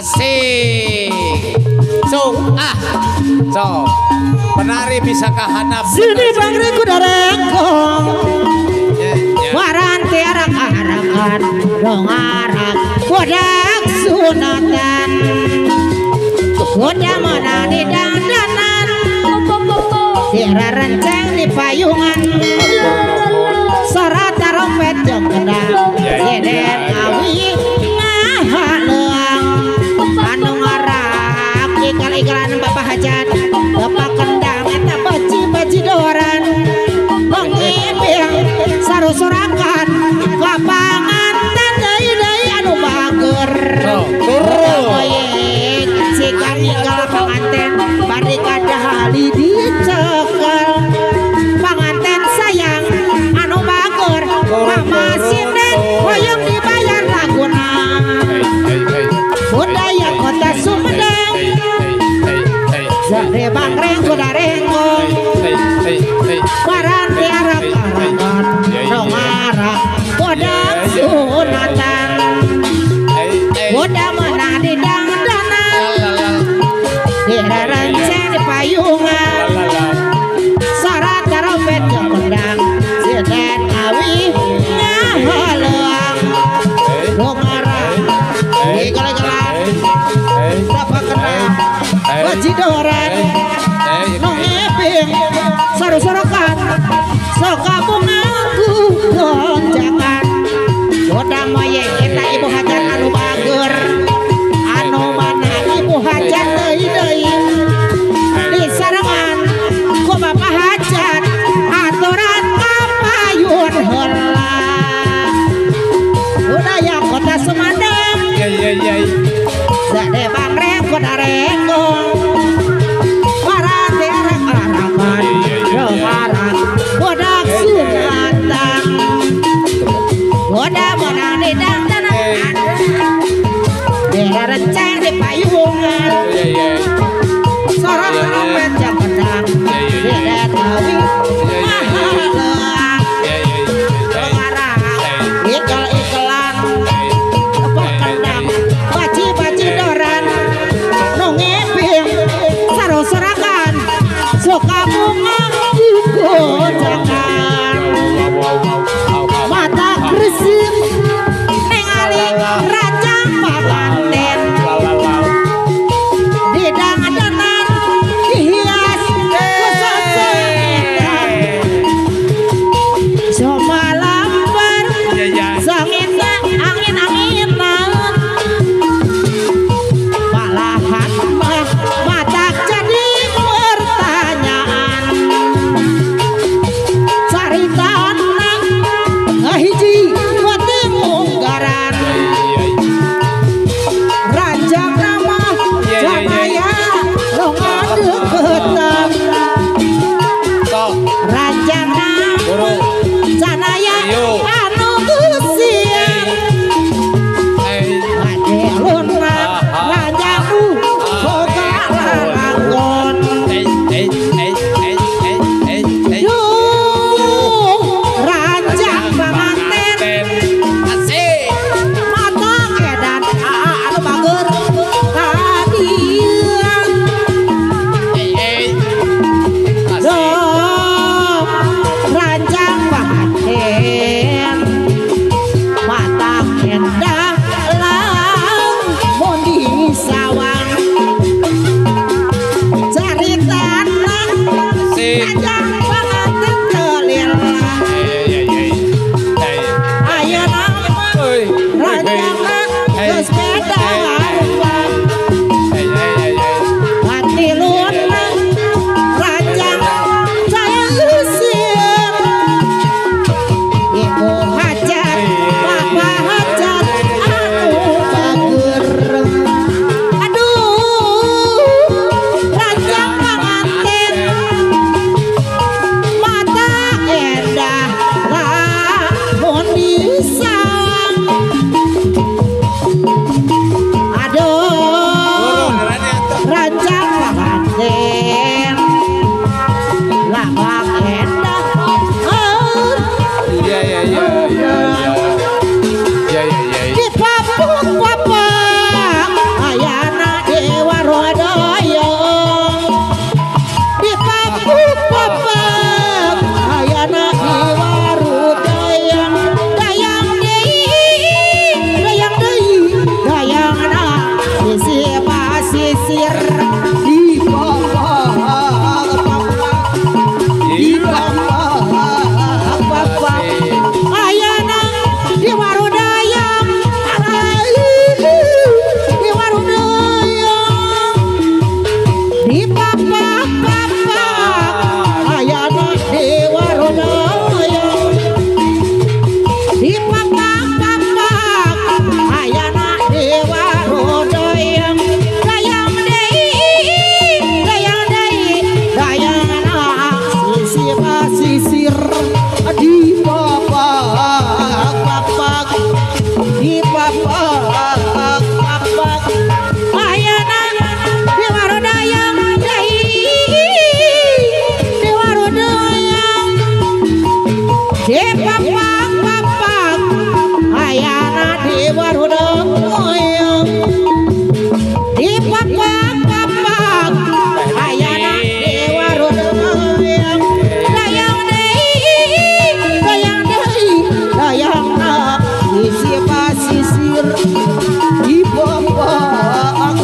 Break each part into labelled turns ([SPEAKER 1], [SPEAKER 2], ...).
[SPEAKER 1] Asik. So penari bisa kahanap.
[SPEAKER 2] Sini Bang Rengku darengkong. Waranti arak-arakan dong arak bodak sunatan. Udah mana di dandanan, tira renceng di payungan. Suara trompet jong kendang, seden awi ngahaleang. Anu ngarak ikal-ikalan bapak hajat, bapak kendang eta baji doran. Mengibing saru-surakan kapangan deui anu bager. Ikal panganten bari kadahali dicekel panganten sayang anu bager mama sinden hoyong dibayar laguna budaya kota Sumedang Jare Bang Rengku darengkong waranti arak-arakan rongarak bodak sunatan bodak menang di tira renceng di payungan. Suara trompet jemendang seden awi ngahaleang. Dongarang ikal-ikalan bapak kendang baji doran nong ngiping saru-sarukan soka bungaku gonjakan bodang moyeng kita ibu hajat anu bager anu mana ibu hajat deui di sarangan ku bapak hajat aturan kapayun heula budaya kota Sumedang Jade Bang Rengku darengkong waranti arak-arakan rongarak bodak sunatan bodak menang di dandanan tira renceng di payungan. Suara trompet jang kendang seden awi ngahaleang. Dongarang ikal-ikalan bapak kendang baji doran papak ayana di warudeng di papak ayana di warudeng dayang isi pasisir di papak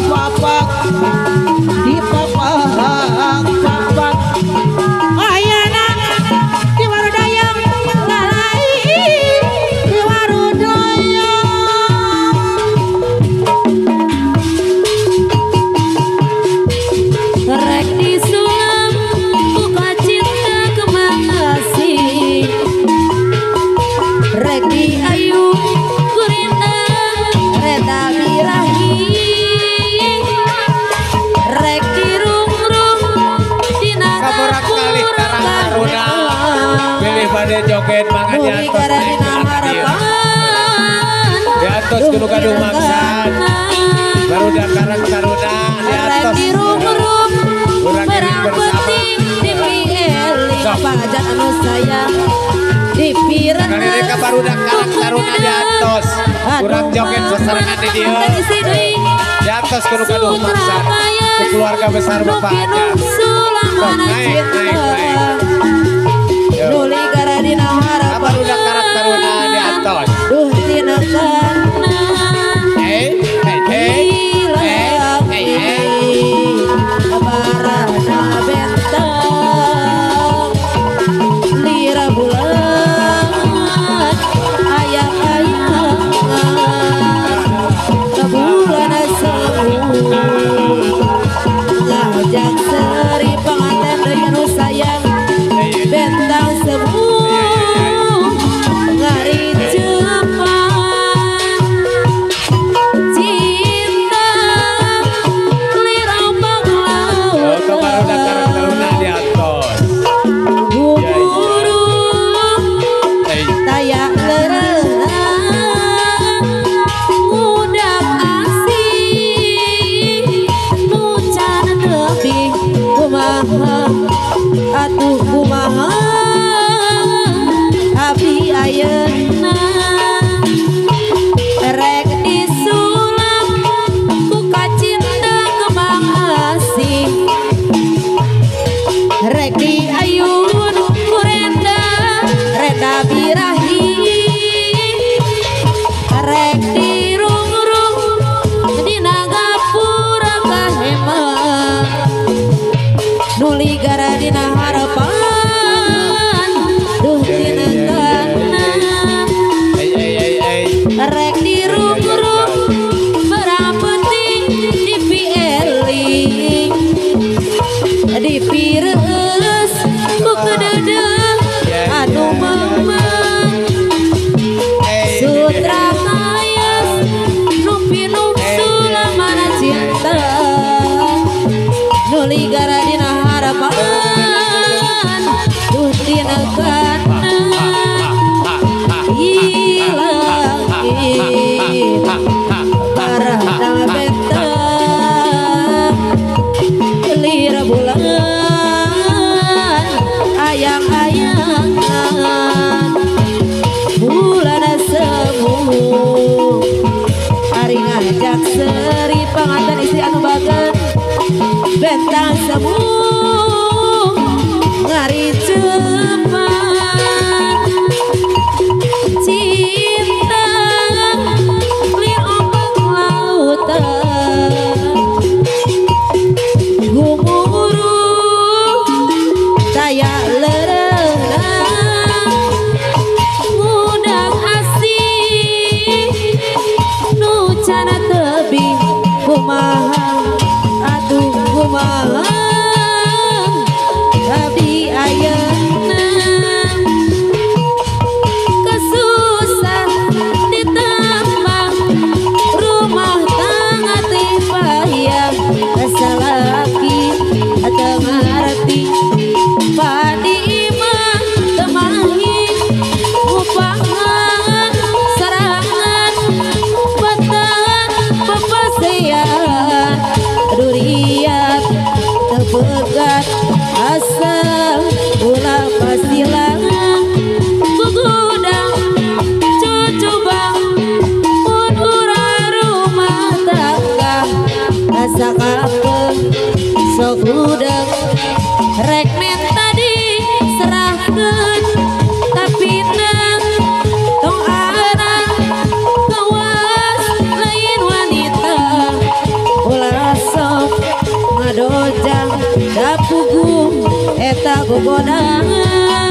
[SPEAKER 2] di papak ayana di warudayang lalai di warudayang
[SPEAKER 3] rek disulam buka cinta kemakasih rek diayu kurinda reta birahi rek dirung-rung dina
[SPEAKER 1] Kaburak kali Karang Taruna pilih pada joget makanya
[SPEAKER 3] muli gara dina harapan
[SPEAKER 1] di atas kudu gaduh maksan baru udah Karang Taruna di
[SPEAKER 3] rek
[SPEAKER 1] atas
[SPEAKER 3] dirung-rung
[SPEAKER 1] kurang ini
[SPEAKER 3] berang
[SPEAKER 1] bersama
[SPEAKER 3] penting di eling
[SPEAKER 1] Sok.
[SPEAKER 3] pajak anu sayang di pireun
[SPEAKER 1] kali ini baru udah Karang Taruna di atas kurang joget sesarangan di dia di atas kudu gaduh maksan ke keluarga besar bapak aja Sok, naik. Yo.
[SPEAKER 3] nuli gara dina harapan
[SPEAKER 1] baru udah Karang Taruna di atas
[SPEAKER 3] duh tina kana
[SPEAKER 1] hey
[SPEAKER 3] barana bentang lira bulan ayang-ayang bulan semu ngajak seri panganten deui anu sayang bentang semu ngari Jepang cinta lirambang laut
[SPEAKER 1] kemarin udah Karang Taruna di atas
[SPEAKER 3] guru
[SPEAKER 1] hey
[SPEAKER 3] tayak lerenang mudak asih nucan tebih kumaha atuh kumaha abdi ayeuna rek disulam buka cinta kembang asih rek diayun kurenda renda birahi rek dirung-rung dina gapura kahema nuli gara dina harapan duh tina kana rek dirung-rung berapeting di pieling di pireus ku kededeng anu memang sutra kayas nu pinuh sulamana cinta nuli gara dina harapan duh tina kana hilang barana bentang lira bulan ayang-ayangan bulan semu hari ngajak seri panganten istri anu bagen bentang semu ngari Jepang cinta lir ombak lautan gumuru tayak lerenang mudak asih nucana tebih kumaha aduh kumaha abdi ayeuna kesusah ditambah rumah tangga tipayah salaki tengah arti padi imah temahi upahan serangan petang pepasian duriat Kukudangan